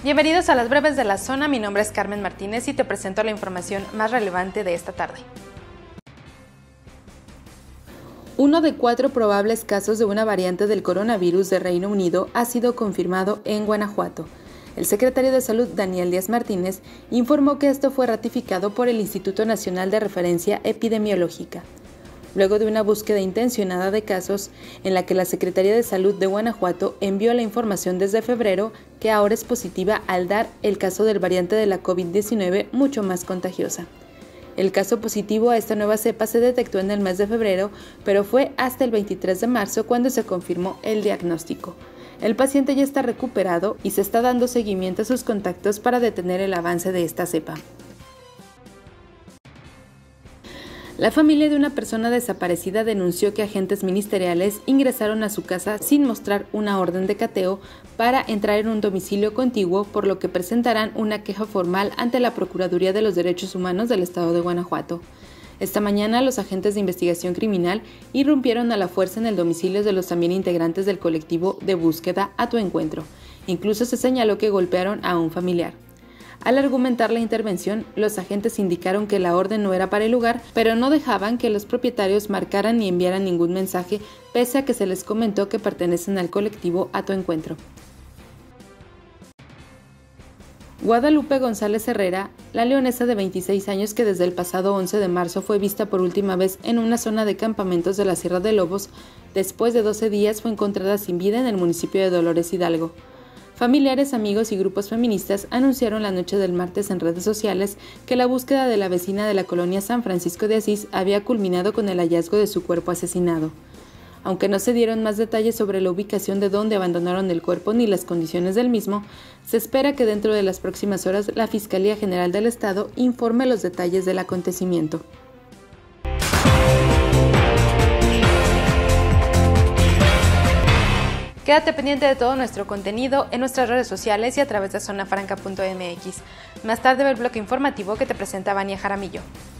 Bienvenidos a las breves de la zona, mi nombre es Carmen Martínez y te presento la información más relevante de esta tarde. Uno de 4 probables casos de una variante del coronavirus de Reino Unido ha sido confirmado en Guanajuato. El secretario de Salud, Daniel Díaz Martínez, informó que esto fue ratificado por el Instituto Nacional de Referencia Epidemiológica. Luego de una búsqueda intencionada de casos, en la que la Secretaría de Salud de Guanajuato envió la información desde febrero, que ahora es positiva al dar el caso del variante de la COVID-19 mucho más contagiosa. El caso positivo a esta nueva cepa se detectó en el mes de febrero, pero fue hasta el 23 de marzo cuando se confirmó el diagnóstico. El paciente ya está recuperado y se está dando seguimiento a sus contactos para detener el avance de esta cepa. La familia de una persona desaparecida denunció que agentes ministeriales ingresaron a su casa sin mostrar una orden de cateo para entrar en un domicilio contiguo, por lo que presentarán una queja formal ante la Procuraduría de los Derechos Humanos del Estado de Guanajuato. Esta mañana, los agentes de investigación criminal irrumpieron a la fuerza en el domicilio de los también integrantes del colectivo de búsqueda A Tu Encuentro. Incluso se señaló que golpearon a un familiar. Al argumentar la intervención, los agentes indicaron que la orden no era para el lugar, pero no dejaban que los propietarios marcaran ni enviaran ningún mensaje, pese a que se les comentó que pertenecen al colectivo A Tu Encuentro. Guadalupe González Herrera, la leonesa de 26 años que desde el pasado 11 de marzo fue vista por última vez en una zona de campamentos de la Sierra de Lobos, después de 12 días fue encontrada sin vida en el municipio de Dolores Hidalgo. Familiares, amigos y grupos feministas anunciaron la noche del martes en redes sociales que la búsqueda de la vecina de la colonia San Francisco de Asís había culminado con el hallazgo de su cuerpo asesinado. Aunque no se dieron más detalles sobre la ubicación de dónde abandonaron el cuerpo ni las condiciones del mismo, se espera que dentro de las próximas horas la Fiscalía General del Estado informe los detalles del acontecimiento. Quédate pendiente de todo nuestro contenido en nuestras redes sociales y a través de zonafranca.mx. Más tarde ve el bloque informativo que te presenta Vania Jaramillo.